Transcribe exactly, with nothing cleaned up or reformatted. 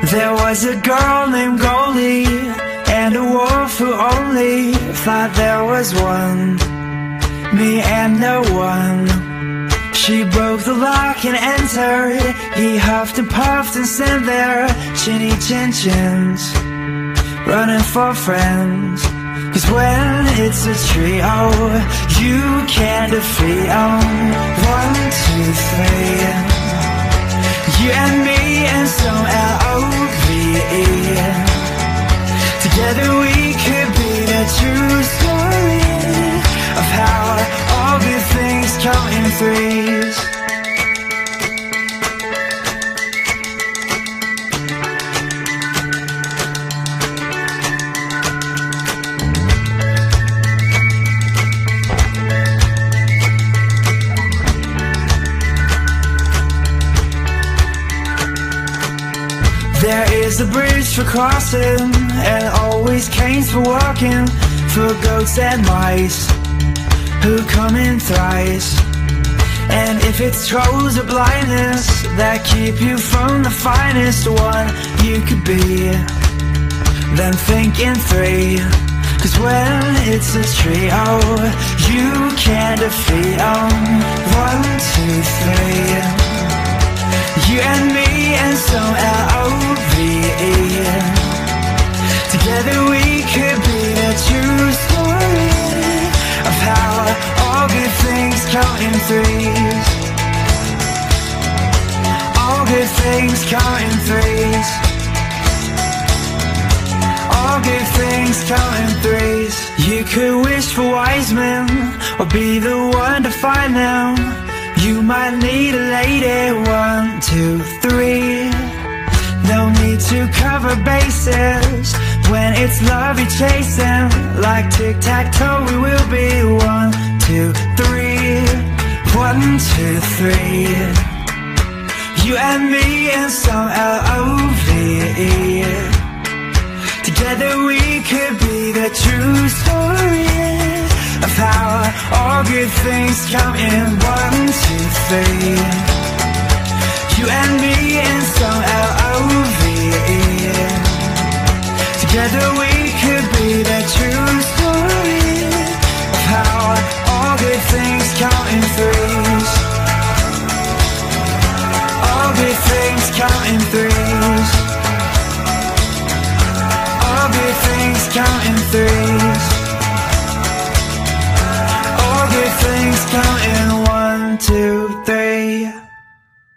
There was a girl named Goldie and a wolf who only thought there was one, me and no one. She broke the lock and entered. He huffed and puffed and sent their chinny chin chins running for friends. Cause when it's a trio, you can't defeat 'em. One, two, three. You and me and some L O V E. Together we could be the true story of how all good things come in threes. There is a bridge for crossing, and always canes for walking, for goats and mice who come in thrice. And if it's trolls or blindness that keep you from the finest one you could be, then think in three. Cause when it's a trio, you can't defeat 'em. One, two, three. You and me and some L O V E. Together we could be the true story of how all good things come in threes. All good things come in threes. All good things come in threes. You could wish for wise men or be the one to find them. You might need a lady, one, two, three. No need to cover bases when it's love you're chasing. Like tic-tac-toe we will be one, two, three. One, two, three. You and me and some L O V E. Together we could be the true story of how all good things come in one, two, three. You and me and some L O V E. Together we could be the true story of how all good things come in threes. All good things come in threes.